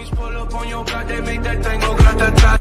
Always pull up on your block, they make that thing go grata-ta.